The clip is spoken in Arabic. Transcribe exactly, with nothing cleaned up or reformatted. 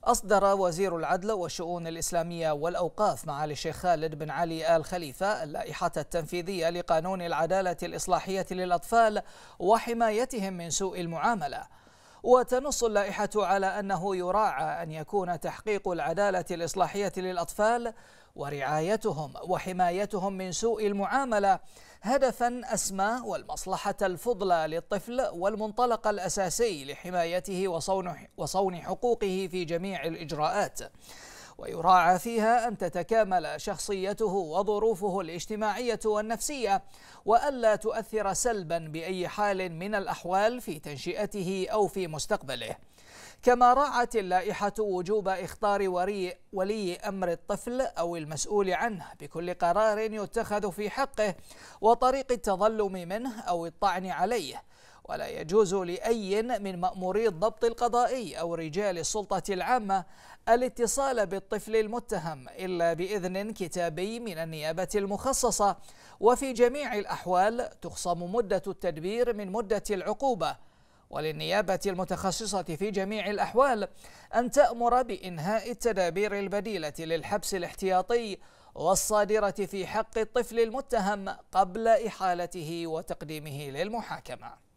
أصدر وزير العدل والشؤون الإسلامية والأوقاف معالي الشيخ خالد بن علي آل خليفة اللائحة التنفيذية لقانون العدالة الإصلاحية للأطفال وحمايتهم من سوء المعاملة. وتنص اللائحة على أنه يراعى أن يكون تحقيق العدالة الإصلاحية للأطفال ورعايتهم وحمايتهم من سوء المعاملة هدفا أسمى والمصلحة الفضلى للطفل والمنطلق الأساسي لحمايته وصون وصون حقوقه في جميع الإجراءات، ويراعى فيها أن تتكامل شخصيته وظروفه الاجتماعية والنفسية وألا تؤثر سلبا بأي حال من الأحوال في تنشئته أو في مستقبله. كما راعت اللائحة وجوب إخطار ولي, ولي أمر الطفل أو المسؤول عنه بكل قرار يتخذ في حقه وطريق التظلم منه أو الطعن عليه، ولا يجوز لأي من مأموري الضبط القضائي أو رجال السلطة العامة الاتصال بالطفل المتهم إلا بإذن كتابي من النيابة المخصصة. وفي جميع الأحوال تخصم مدة التدبير من مدة العقوبة، وللنيابة المتخصصة في جميع الأحوال أن تأمر بإنهاء التدابير البديلة للحبس الاحتياطي والصادرة في حق الطفل المتهم قبل إحالته وتقديمه للمحاكمة.